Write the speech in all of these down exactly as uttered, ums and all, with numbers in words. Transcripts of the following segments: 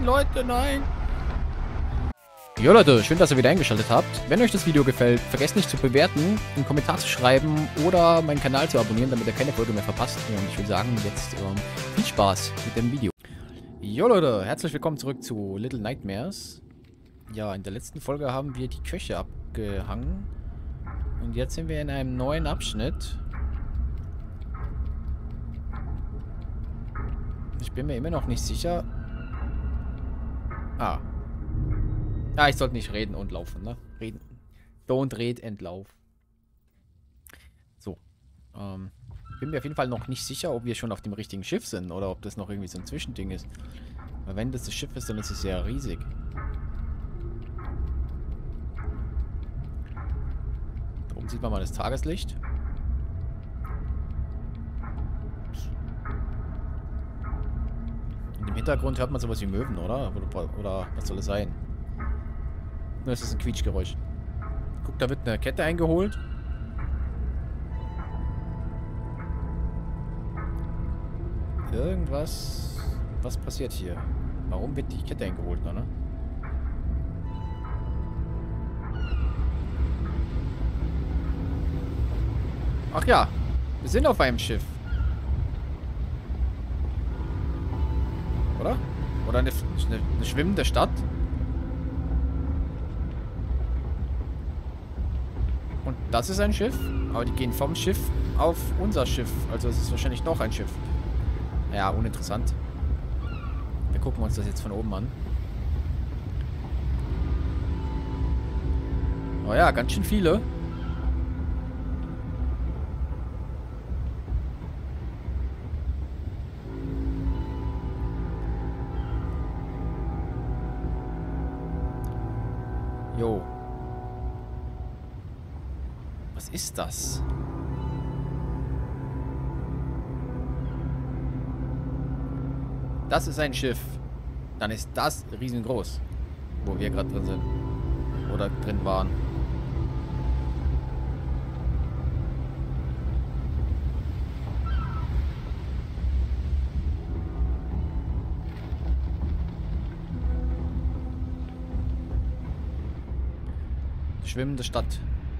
Nein, Leute, nein. Jo Leute, schön, dass ihr wieder eingeschaltet habt. Wenn euch das Video gefällt, vergesst nicht zu bewerten, einen Kommentar zu schreiben oder meinen Kanal zu abonnieren, damit ihr keine Folge mehr verpasst. Und ich würde sagen, jetzt ähm, viel Spaß mit dem Video. Jo Leute, herzlich willkommen zurück zu Little Nightmares. Ja, in der letzten Folge haben wir die Köche abgehangen. Und jetzt sind wir in einem neuen Abschnitt. Ich bin mir immer noch nicht sicher. Ah. Ah, ich sollte nicht reden und laufen, ne? Reden. Don't red and lauf. So. Ähm. Bin mir auf jeden Fall noch nicht sicher, ob wir schon auf dem richtigen Schiff sind oder ob das noch irgendwie so ein Zwischending ist. Weil wenn das das Schiff ist, dann ist es sehr riesig. Da oben sieht man mal das Tageslicht. Im Hintergrund hört man sowas wie Möwen, oder? Oder, oder was soll es sein? Nur ist es ein Quietschgeräusch. Guck, da wird eine Kette eingeholt. Irgendwas... Was passiert hier? Warum wird die Kette eingeholt, ne? Ach ja, wir sind auf einem Schiff. Oder? Oder eine, eine, eine schwimmende Stadt. Und das ist ein Schiff. Aber die gehen vom Schiff auf unser Schiff. Also es ist wahrscheinlich noch ein Schiff. Naja, uninteressant. Wir gucken uns das jetzt von oben an. Oh ja, ganz schön viele. Jo. Was ist das? Das ist ein Schiff. Dann ist das riesengroß. Wo wir gerade drin sind. Oder drin waren. Schwimmende Stadt.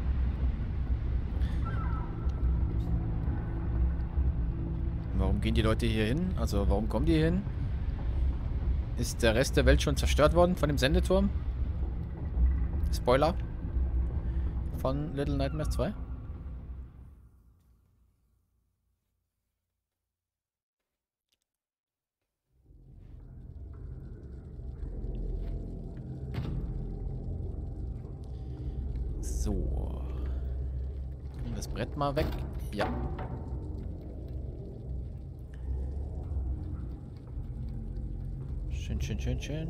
Warum gehen die Leute hier hin? Also warum kommen die hier hin? Ist der Rest der Welt schon zerstört worden von dem Sendeturm? Spoiler. Von Little Nightmares zwei. So. Das Brett mal weg. Ja. Schön, schön, schön, schön.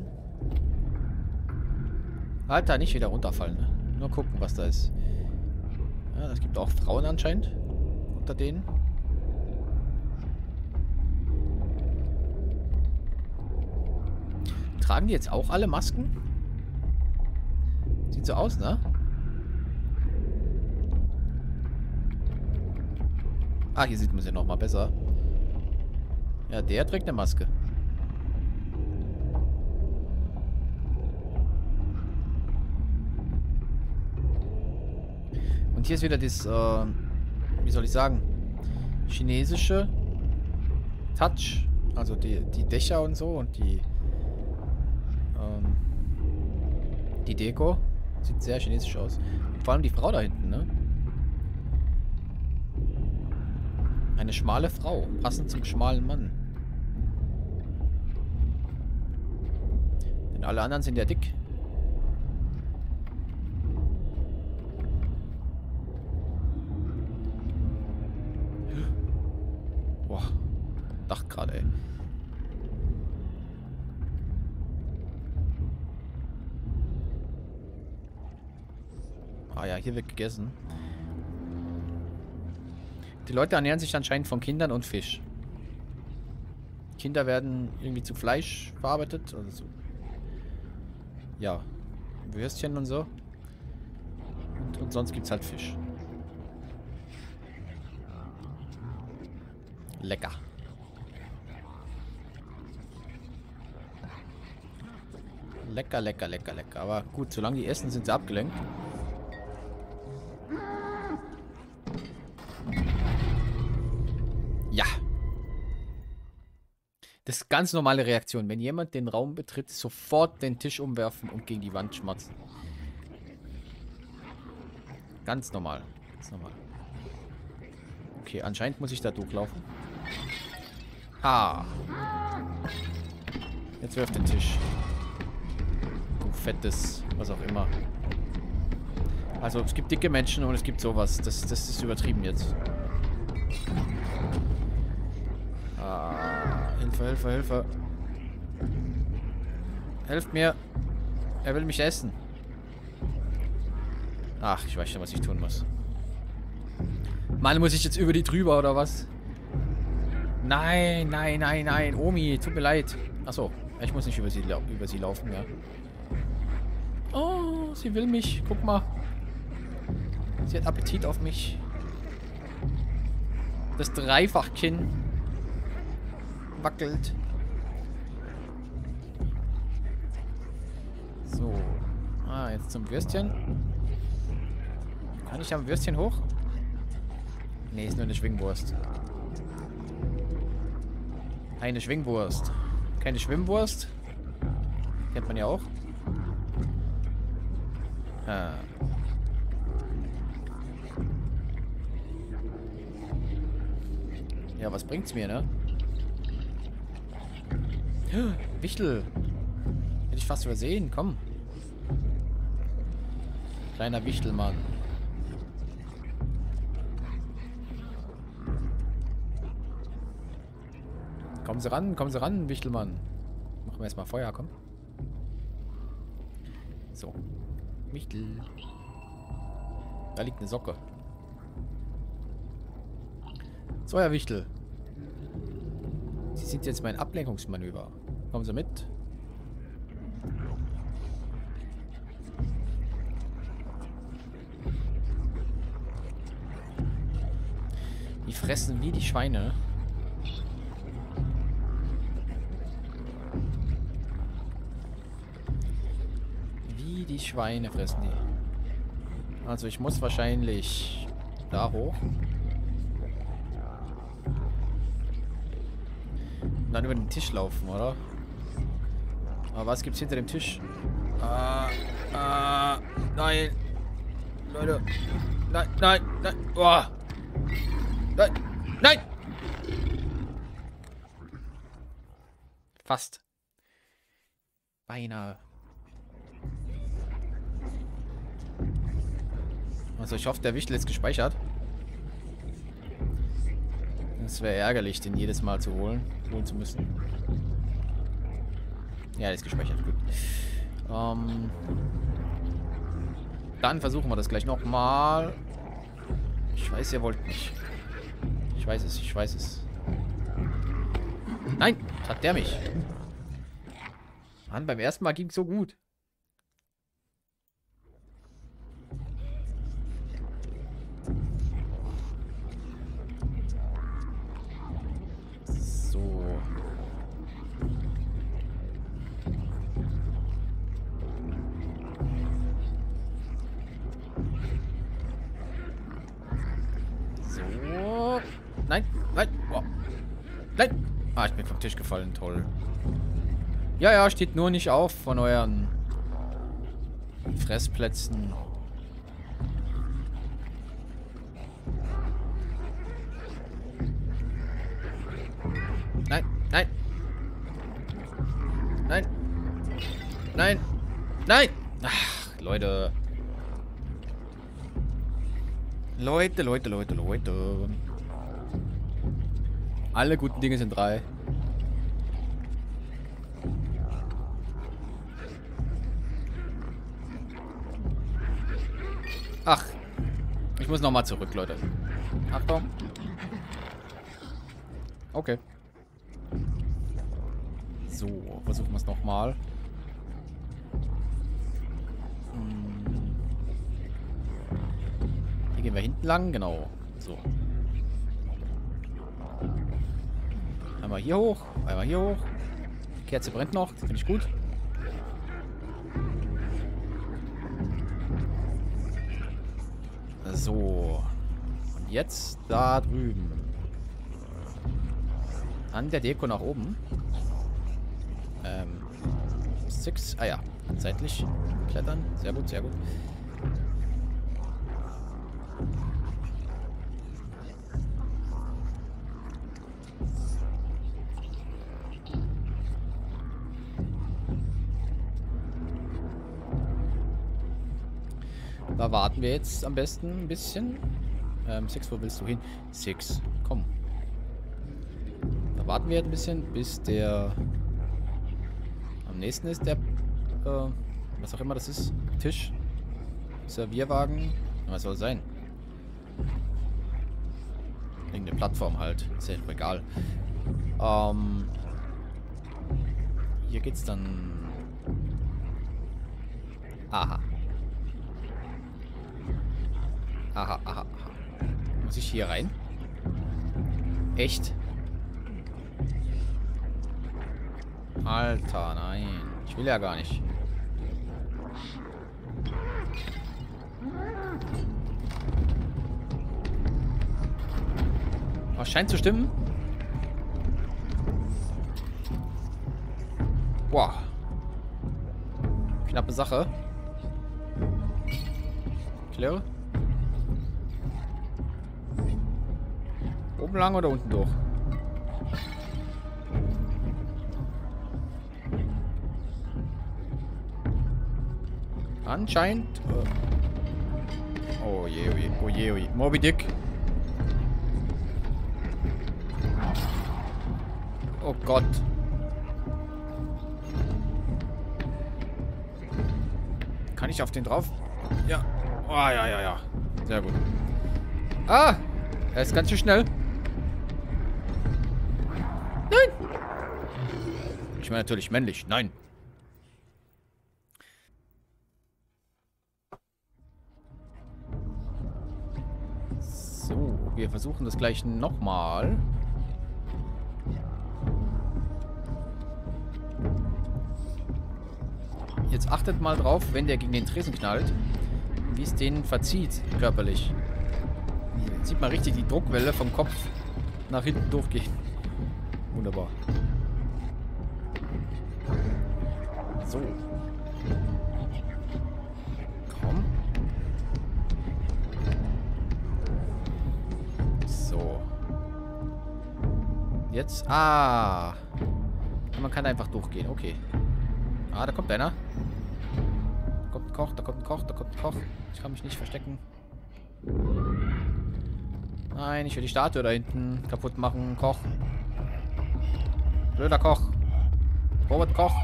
Alter, nicht wieder runterfallen, ne? Nur gucken, was da ist. Ja, es gibt auch Frauen anscheinend. Unter denen. Tragen die jetzt auch alle Masken? Sieht so aus, ne? Ah, hier sieht man sie nochmal besser. Ja, der trägt eine Maske. Und hier ist wieder das, äh, wie soll ich sagen, chinesische Touch. Also die, die Dächer und so und die, ähm, die Deko. Sieht sehr chinesisch aus. Und vor allem die Frau da hinten, ne? Eine schmale Frau, passend zum schmalen Mann. Denn alle anderen sind ja dick. Boah, dachte gerade, ey. Ah ja, hier wird gegessen. Die Leute ernähren sich anscheinend von Kindern und Fisch. Kinder werden irgendwie zu Fleisch verarbeitet. Also so. Ja. Würstchen und so. Und, und sonst gibt es halt Fisch. Lecker. Lecker, lecker, lecker, lecker. Aber gut, solange die essen, sind sie abgelenkt. Ja. Das ist ganz normale Reaktion. Wenn jemand den Raum betritt, sofort den Tisch umwerfen und gegen die Wand schmatzen. Ganz normal. Ganz normal. Okay, anscheinend muss ich da durchlaufen. Ha. Jetzt wirf den Tisch. Du fettes, was auch immer. Also, es gibt dicke Menschen und es gibt sowas. Das, das ist übertrieben jetzt. Ah, Hilfe, Hilfe, Hilfe. Helft mir. Er will mich essen. Ach, ich weiß schon, was ich tun muss. Mann, muss ich jetzt über die drüber, oder was? Nein, nein, nein, nein. Omi, tut mir leid. Achso, ich muss nicht über sie, über sie laufen, ja. Oh, sie will mich. Guck mal. Sie hat Appetit auf mich. Das Dreifachkinn wackelt. So. Ah, jetzt zum Würstchen. Kann ich am Würstchen hoch? Nee, ist nur eine Schwingwurst. Eine Schwingwurst. Keine Schwimmwurst. Kennt man ja auch. Ah. Ja, was bringt's mir, ne? Wichtel. Hätte ich fast übersehen. Komm. Kleiner Wichtelmann. Kommen Sie ran, kommen Sie ran, Wichtelmann. Machen wir erstmal Feuer, komm. So. Wichtel. Da liegt eine Socke. So, Herr Wichtel. Sie sind jetzt mein Ablenkungsmanöver. Kommen Sie mit. Die fressen wie die Schweine. Wie die Schweine fressen die. Also ich muss wahrscheinlich da hoch. Und dann über den Tisch laufen, oder? Aber was gibt's hinter dem Tisch? Ah, ah, nein. Leute. Nein, nein, nein. Oh. Nein, nein. Fast. Beinahe. Also ich hoffe, der Wichtel ist gespeichert. Es wäre ärgerlich, den jedes Mal zu holen, holen zu müssen. Ja, der ist gespeichert, gut. Ähm, dann versuchen wir das gleich nochmal. Ich weiß, ihr wollt nicht. Ich weiß es, ich weiß es. Nein, hat der mich. Mann, beim ersten Mal ging es so gut. So. So. Nein, nein. Oh. Nein. Ah, ich bin vom Tisch gefallen. Toll. Ja, ja, steht nur nicht auf von euren Fressplätzen. Nein, nein. Nein. Nein. Nein. Ach, Leute. Leute, Leute, Leute, Leute. Alle guten Dinge sind drei. Ach. Ich muss nochmal zurück, Leute. Achtung. Okay. So, versuchen wir es nochmal. Hier gehen wir hinten lang, genau. So. Einmal hier hoch, einmal hier hoch. Die Kerze brennt noch, das finde ich gut. So. Und jetzt da drüben. An der Deko nach oben. Ähm. Six. Ah ja. Seitlich klettern. Sehr gut, sehr gut. Da warten wir jetzt am besten ein bisschen. Ähm, Six, wo willst du hin? Six, komm. Da warten wir jetzt ein bisschen, bis der... Am nächsten ist der... Äh, was auch immer das ist. Tisch. Servierwagen. Was soll sein? Irgendeine Plattform halt. Ist ja egal. Ähm... Hier geht's dann... Aha. Aha, aha, aha. Muss ich hier rein? Echt? Alter, nein. Ich will ja gar nicht. Oh, scheint zu stimmen. Boah. Knappe Sache. Kläre. Oben lang oder unten durch? Anscheinend. Oh je, oh je, oh je, oh je. Moby Dick. Oh Gott. Kann ich auf den drauf? Ja. Oh, ja, ja, ja. Sehr gut. Ah! Er ist ganz schön schnell. Nein! Ich meine natürlich männlich. Nein. So, wir versuchen das gleich nochmal. Jetzt achtet mal drauf, wenn der gegen den Tresen knallt, wie es den verzieht körperlich. Jetzt sieht man richtig die Druckwelle vom Kopf nach hinten durchgehen. Wunderbar. So. Komm. So. Jetzt. Ah. Man kann einfach durchgehen. Okay. Ah, da kommt einer. Da kommt ein Koch, da kommt ein Koch, da kommt ein Koch. Ich kann mich nicht verstecken. Nein, ich will die Statue da hinten kaputt machen. Koch. Blöder Koch. Robert Koch.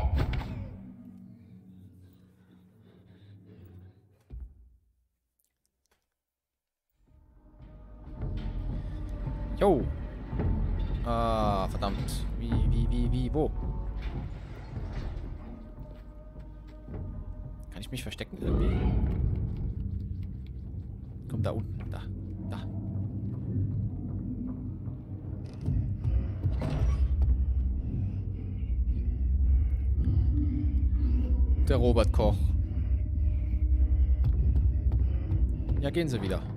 Jo. Ah, verdammt. Wie, wie, wie, wie, wo? Kann ich mich verstecken irgendwie? Komm, da unten. Da. Da. Der Robert Koch. Ja, gehen Sie wieder.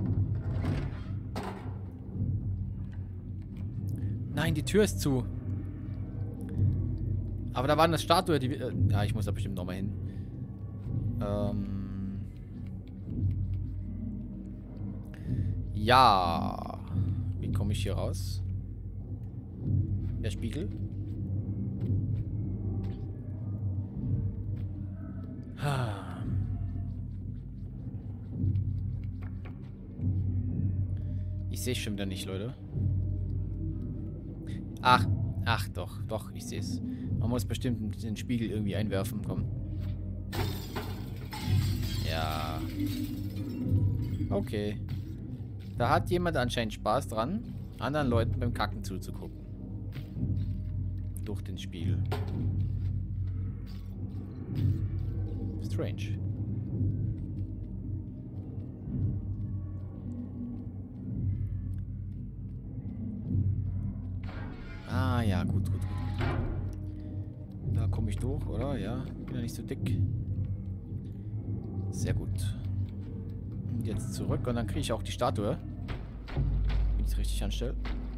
Nein, die Tür ist zu. Aber da war eine Statue, die... Äh, ja, ich muss da bestimmt nochmal hin. Ähm... Ja. Wie komme ich hier raus? Der Spiegel. Ich sehe es schon wieder nicht, Leute. Ach, ach doch, doch, ich sehe es. Man muss bestimmt den Spiegel irgendwie einwerfen, komm. Ja. Okay. Da hat jemand anscheinend Spaß dran, anderen Leuten beim Kacken zuzugucken. Durch den Spiegel. Strange. Ah, ja, gut, gut, gut. Da komme ich durch, oder? Ja, bin ja nicht so dick. Sehr gut. Jetzt zurück und dann kriege ich auch die Statue. Wenn ich es richtig anstelle.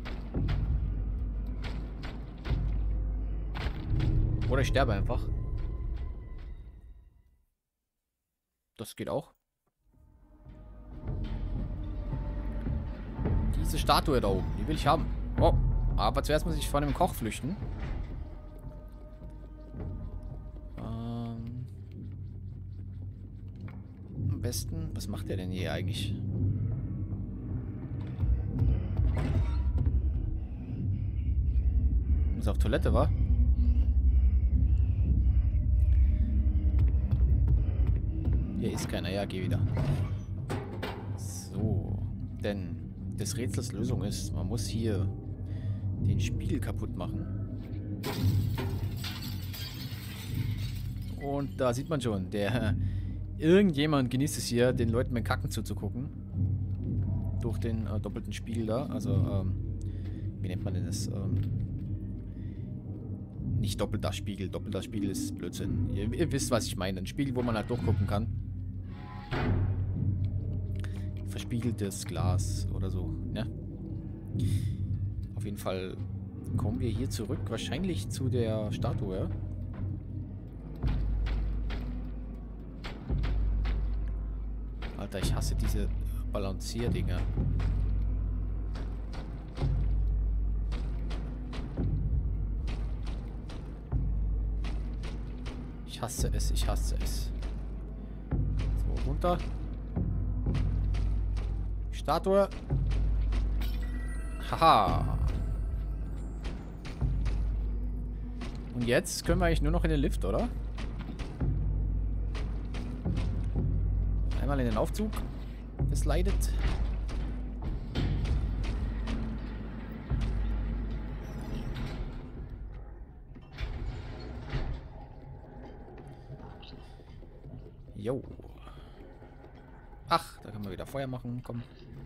Oder ich sterbe einfach. Das geht auch. Diese Statue da oben, die will ich haben. Oh, aber zuerst muss ich von dem Koch flüchten. Ähm, am besten, was macht der denn hier eigentlich? Muss auf Toilette, wa? Hier ist keiner, ja, geh wieder. So, denn des Rätsels Lösung ist, man muss hier den Spiegel kaputt machen. Und da sieht man schon, der irgendjemand genießt es hier, den Leuten beim Kacken zuzugucken. Durch den äh, doppelten Spiegel da. Also, ähm, wie nennt man denn das? Ähm, nicht doppelter Spiegel. Doppelter Spiegel ist Blödsinn. Ihr, ihr wisst, was ich meine. Ein Spiegel, wo man halt durchgucken kann. Verspiegeltes Glas oder so, ne? Auf jeden Fall kommen wir hier zurück. Wahrscheinlich zu der Statue. Alter, ich hasse diese Balancierdinger. Ich hasse es, ich hasse es. So, runter. Statue. Haha. Und jetzt können wir eigentlich nur noch in den Lift, oder? Einmal in den Aufzug. Das leidet. Jo. Ach, da können wir wieder Feuer machen. Komm.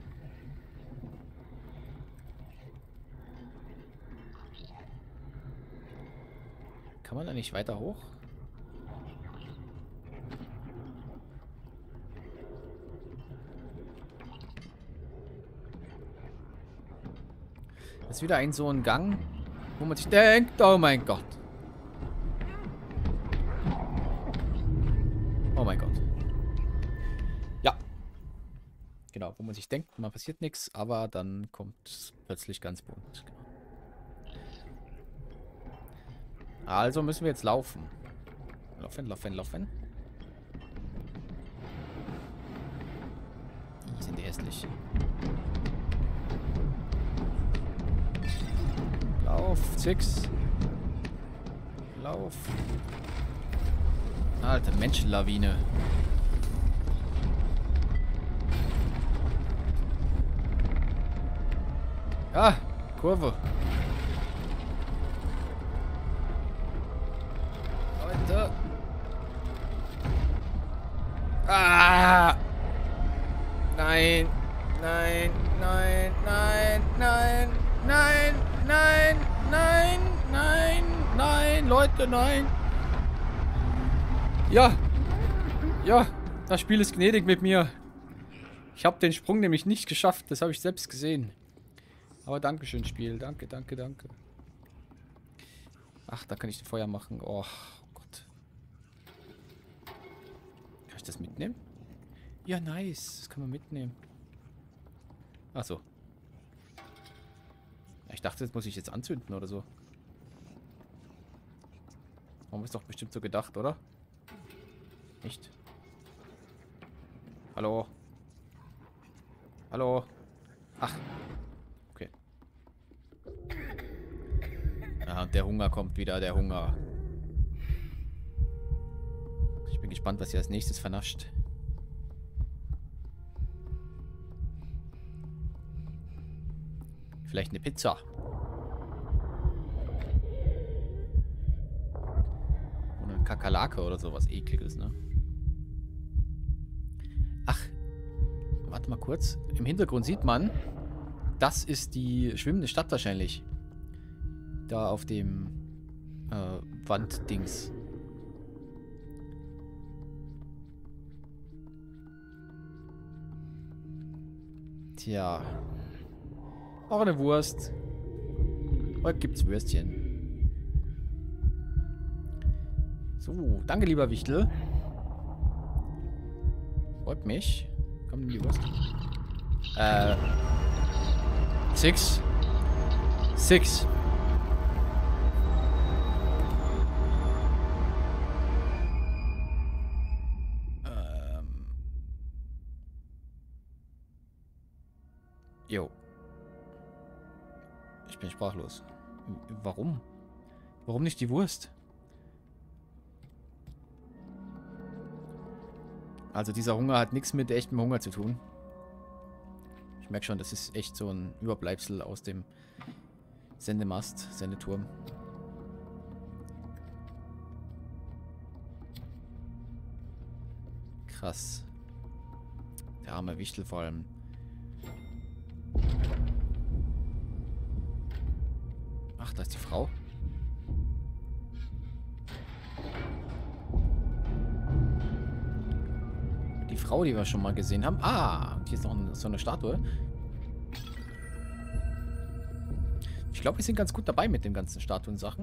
Kann man da nicht weiter hoch? Das ist wieder ein so ein Gang, wo man sich denkt, oh mein Gott. Oh mein Gott. Ja. Genau, wo man sich denkt, man passiert nichts, aber dann kommt es plötzlich ganz bunt. Genau. Also müssen wir jetzt laufen. Laufen, laufen, laufen. Die sind hässlich. Lauf, Six. Lauf. Alter, Menschenlawine. Ah, Kurve. Leute. Ah! Nein, nein, nein, nein, nein, nein, nein, nein, nein, nein, Leute, nein. Ja, ja, das Spiel ist gnädig mit mir. Ich habe den Sprung nämlich nicht geschafft, das habe ich selbst gesehen. Aber dankeschön, Spiel, danke, danke, danke. Ach, da kann ich Feuer machen. Oh Gott. Kann ich das mitnehmen? Ja, nice, das kann man mitnehmen. Ach so. Ich dachte, das muss ich jetzt anzünden oder so. Warum ist doch bestimmt so gedacht, oder? Nicht? Hallo? Hallo? Ach. Okay. Ja, und der Hunger kommt wieder, der Hunger. Ich bin gespannt, was ihr als nächstes vernascht. Vielleicht eine Pizza. Oder eine Kakerlake oder sowas Ekliges, ne? Ach. Warte mal kurz. Im Hintergrund sieht man, das ist die schwimmende Stadt wahrscheinlich. Da auf dem äh, Wanddings. Tja. Auch eine Wurst. Heute gibt's Würstchen. So, danke, lieber Wichtel. Freut mich. Komm, nimm die Wurst. Äh. Six. Six. Ähm. Jo. Ich bin sprachlos. Warum? Warum nicht die Wurst? Also dieser Hunger hat nichts mit echtem Hunger zu tun. Ich merke schon, das ist echt so ein Überbleibsel aus dem Sendemast, Sendeturm. Krass. Der arme Wichtel vor allem. Ach, da ist die Frau. Die Frau, die wir schon mal gesehen haben. Ah, und hier ist noch ein, so eine Statue. Ich glaube, wir sind ganz gut dabei mit den ganzen Statuen-Sachen.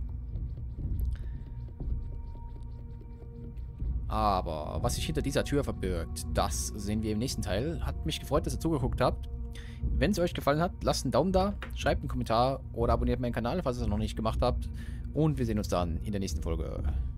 Aber was sich hinter dieser Tür verbirgt, das sehen wir im nächsten Teil. Hat mich gefreut, dass ihr zugeguckt habt. Wenn es euch gefallen hat, lasst einen Daumen da, schreibt einen Kommentar oder abonniert meinen Kanal, falls ihr es noch nicht gemacht habt. Und wir sehen uns dann in der nächsten Folge.